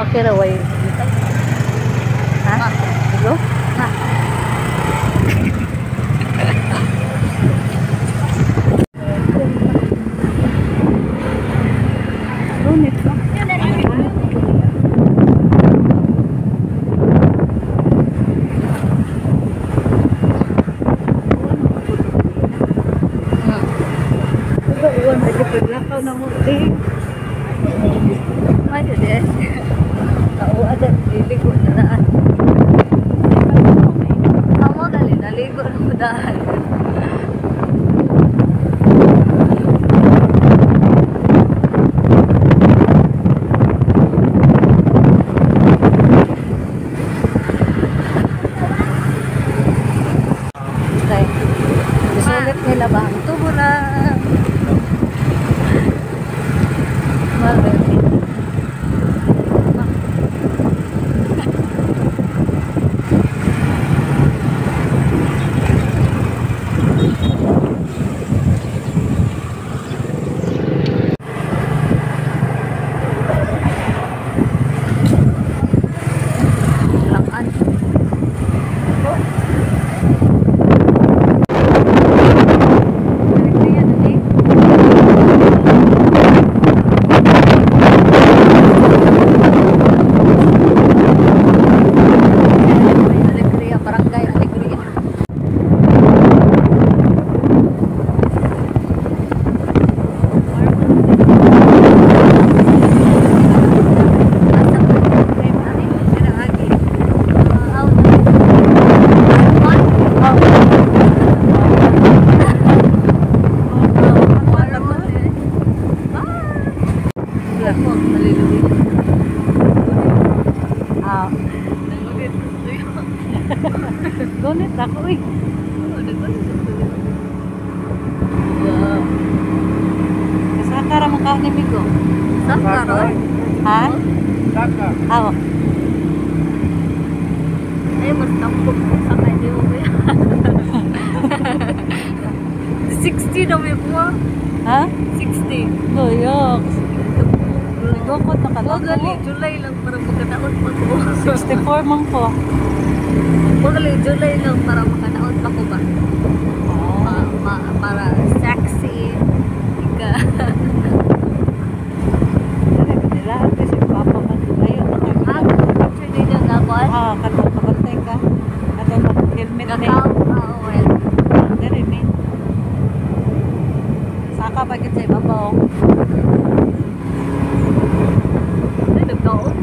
Okay ra way. Ha? Hello? Ha. Lunit ko. Uwan lagi paglakaw na mo. Ay, des. Oo, ada liligo na daan. Amo dali, naligo na mo daan. Okay. Sulit nila ba ang Tuburan? Malaki. Gunit ako eh. Kasakara mo ka ni Bigo? Sakara? Ha? Saka. Awa. Ay, mas tampok po sa kanya mo ba yan? 60 na may po. Ha? 60. Doyok. Nagukot na ka na po. July lang para magkataon pa ko. 64 man ko. Magali, July lang para makanaon pa ko ba? Para sexy. Ika. Nila, kasi papa man kayo. Picture din yung gabon? Katong pagkantay ka. Katong mag-helmet na. Kakao, well. Dari, min. Saka pa kita sa ibabaw. Ay, nagkaon?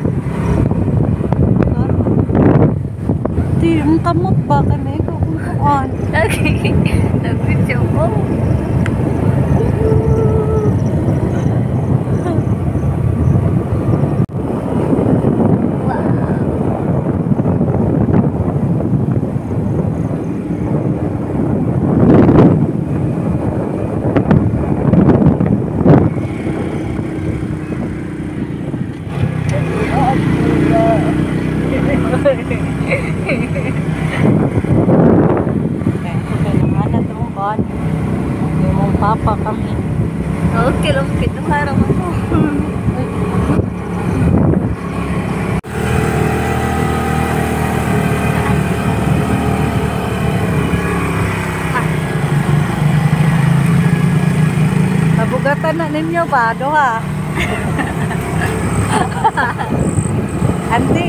Ang kamot ba kami ko kung kuan? Okay. Nag-video ko. Yung papa kami. Okay lang, pinuharang ako. Nabugatan na ninyo ba? Doha? Ante.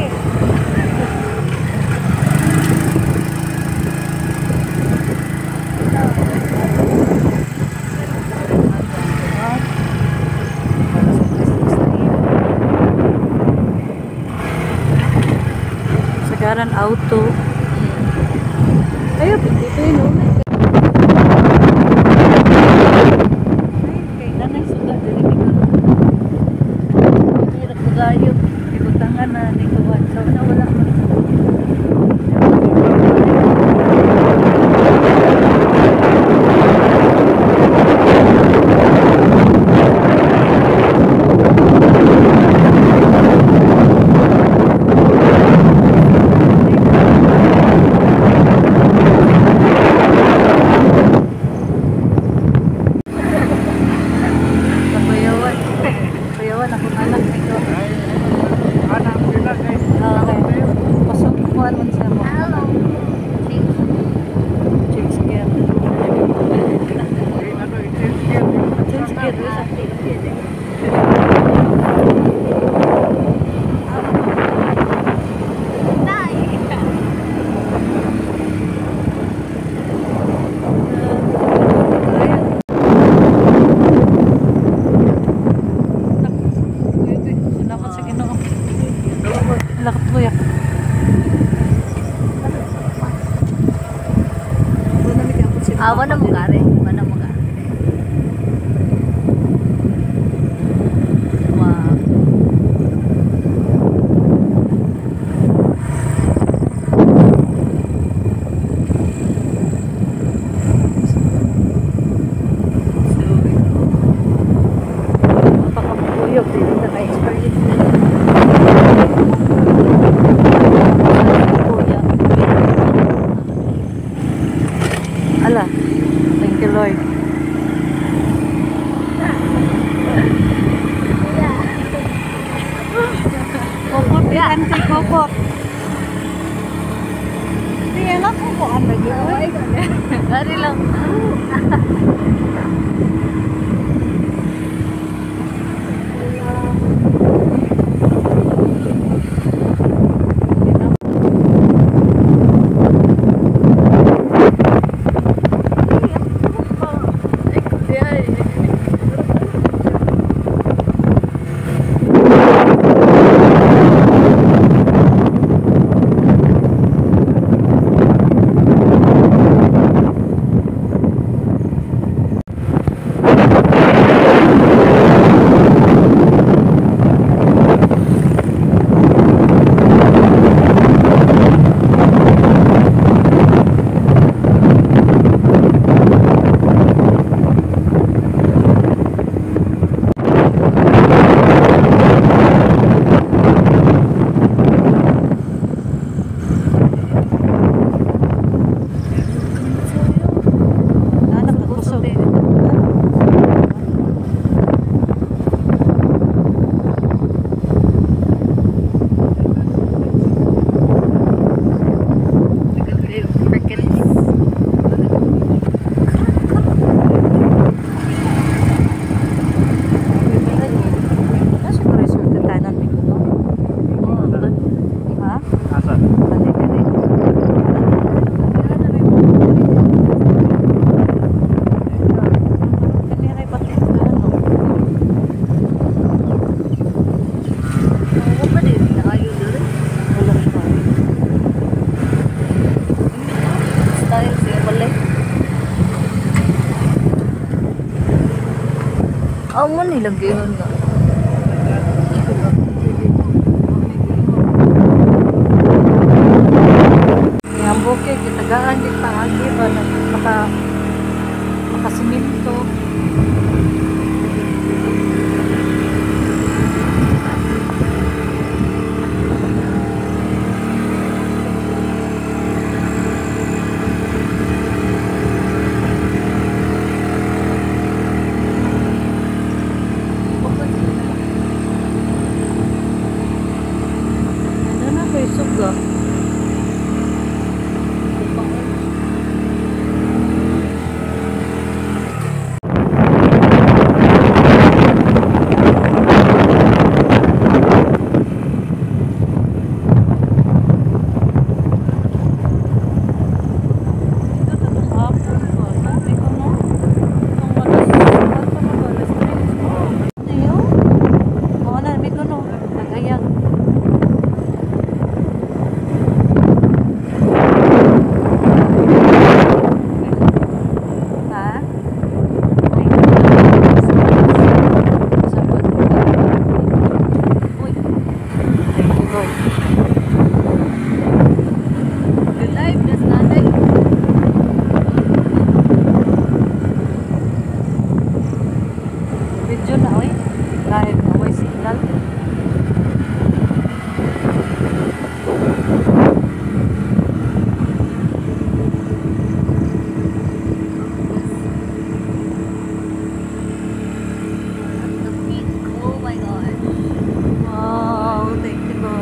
Sekarang auto. Ayo, dito yun. Ay, nanay suga. Hirap ko gayo. Ikutangan na. Nikuhan. So, wala mo. Okay. Pasok ko man siya mo. Change gear. Change gear. Salamat sa Ginoo. Lakat mo yak. Mana mo gari? Mana mo gari? Wow. Pakamukuyog dito na experience na. Ala, thank you Lord. Kokot yan kay kokot. Di enak kung kuan lagi. Gari lang. Amo nilagyan nga. Yang bukid gitagaan di paagi ba na makasimento. Suga. Video na oy. Live na way signal. Oh my gosh. Wow, thank you Lord.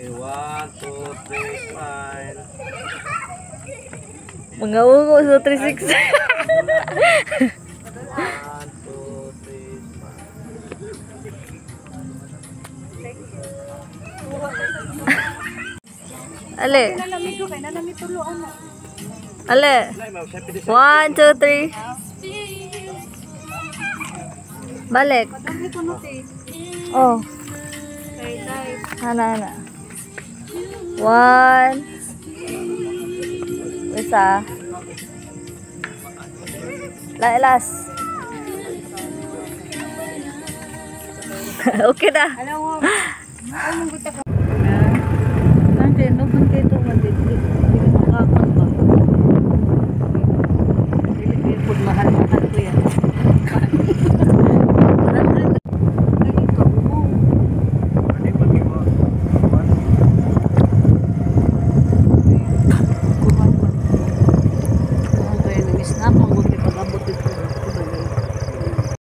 1, 2, 3, smile. Mga ungo sa 360. 1, 2, 3, smile. Ale. Ale. 1, 2, 3. Balik. Oh. Ana. 1. Isa. Last. Okay na. Alam mo,